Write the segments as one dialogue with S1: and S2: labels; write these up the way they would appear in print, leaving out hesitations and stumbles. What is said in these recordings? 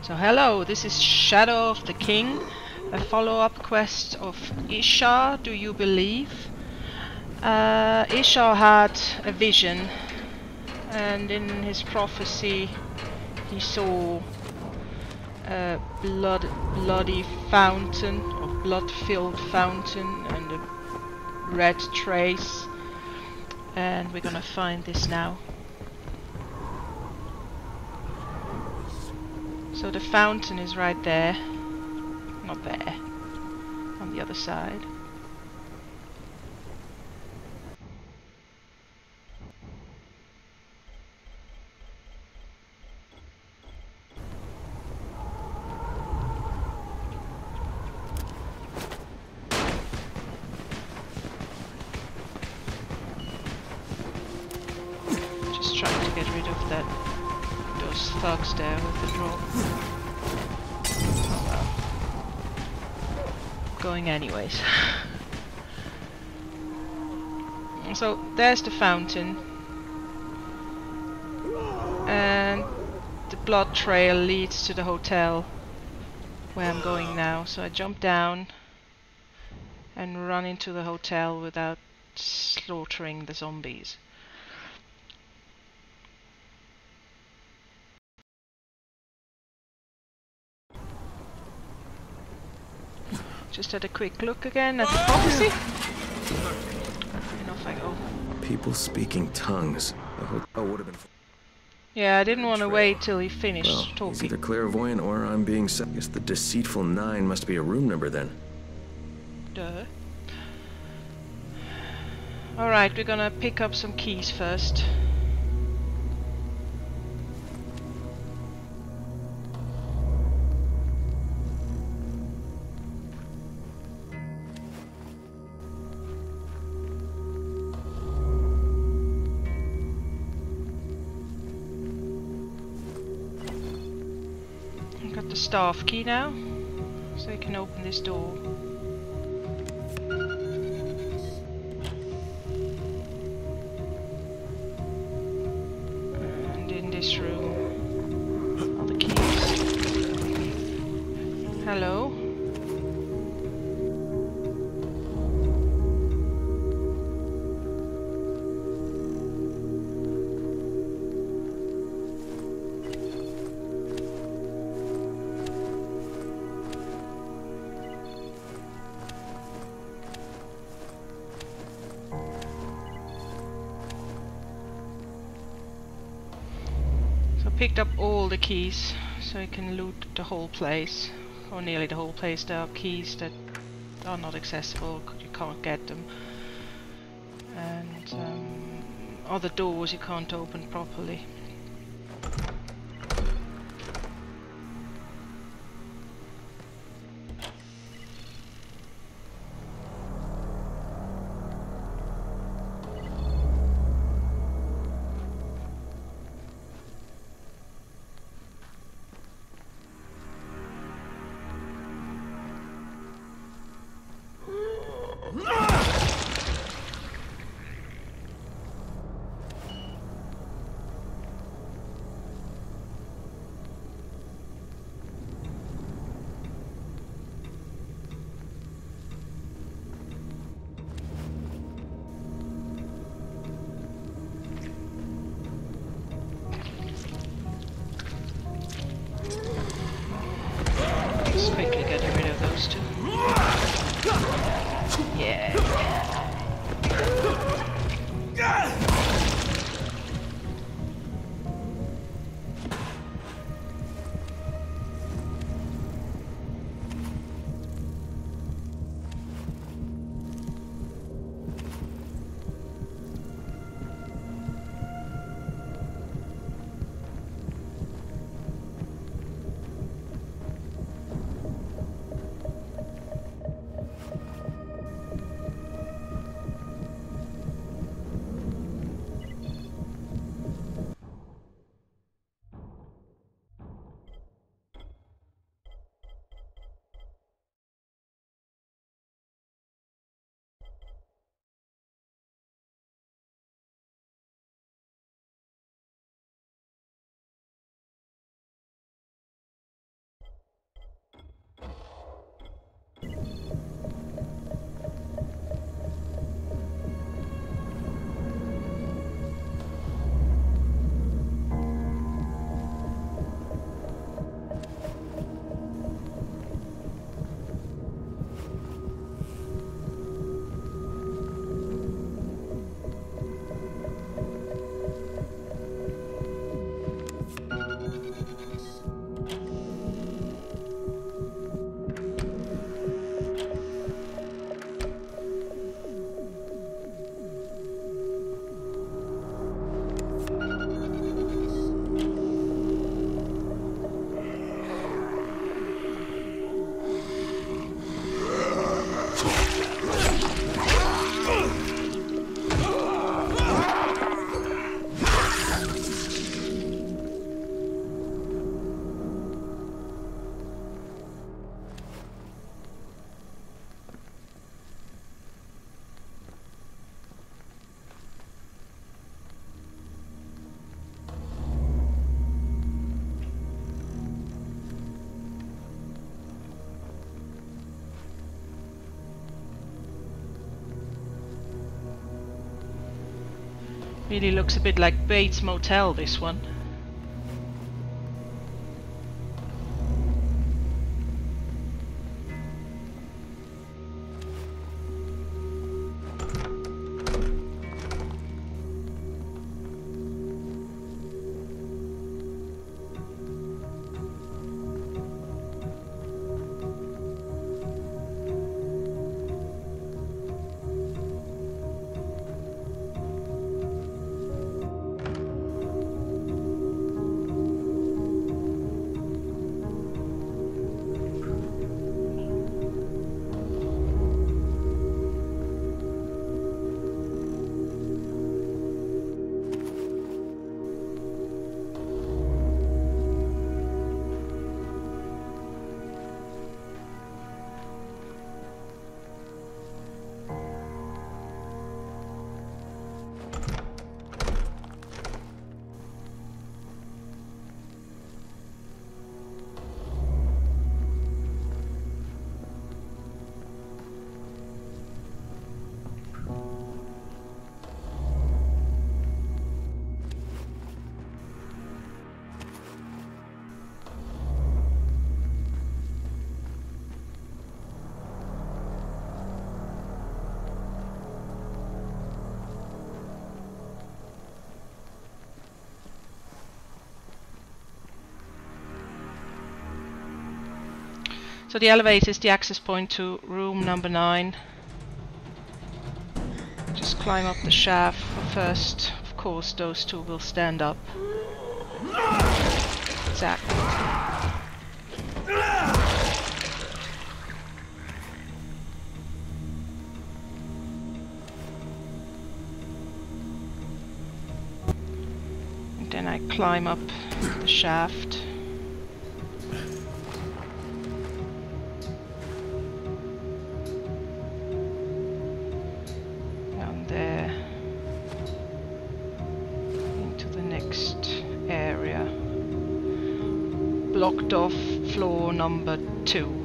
S1: So hello, this is Shadow of the King, a follow-up quest of Ishar, do you believe? Ishar had a vision, and in his prophecy he saw a bloody fountain, or blood-filled fountain, and a red trace, and we're gonna find this now. So the fountain is right there, not there, on the other side. Just trying to get rid of those thugs there with the drop. Oh well. Going anyways. So there's the fountain, and the blood trail leads to the hotel where I'm going now. So I jump down and run into the hotel without slaughtering the zombies. Just had a quick look again at the prophecy, and off I go.
S2: People speaking tongues. The hotel would have been.
S1: Yeah, I didn't want to wait till he finished
S2: Well, he's
S1: talking.
S2: either clairvoyant or I'm being set. I guess the deceitful 9 must be a room number then.
S1: Duh. Alright, we're gonna pick up some keys first. Got the staff key now, so I can open this door. And in this room, all the keys. Hello? Picked up all the keys, so I can loot the whole place, or nearly the whole place. There are keys that are not accessible, you can't get them, and other doors you can't open properly. Really looks a bit like Bates Motel, this one. So the elevator is the access point to room number 9. Just climb up the shaft first. Of course, those two will stand up. Exactly. And then I climb up the shaft. Blocked off floor number 2.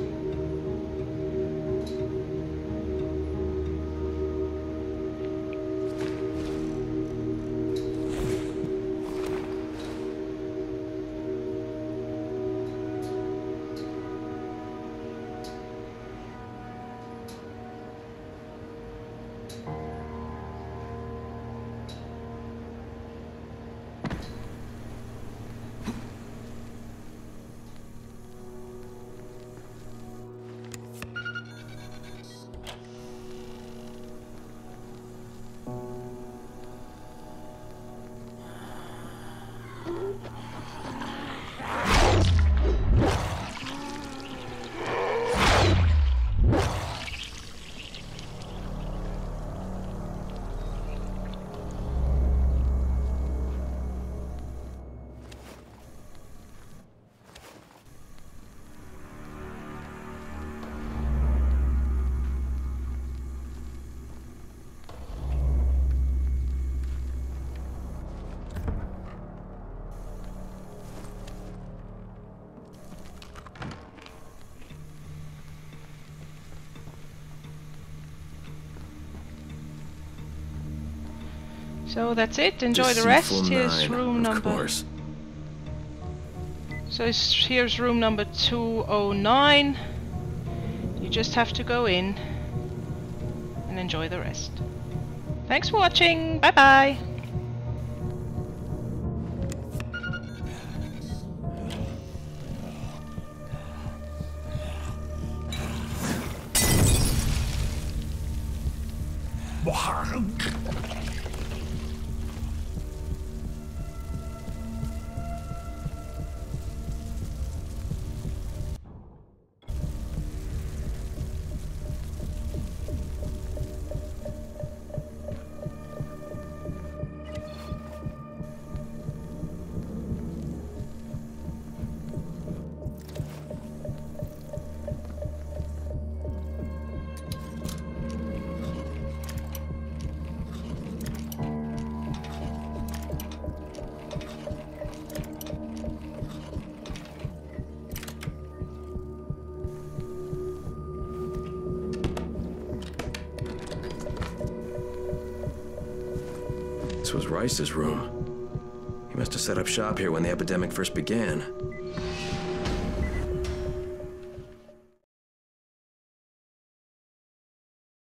S1: So that's it. Enjoy the rest. Here's room number. So here's room number 209. You just have to go in and enjoy the rest. Thanks for watching. Bye bye.
S2: This was Rice's room. He must have set up shop here when the epidemic first began.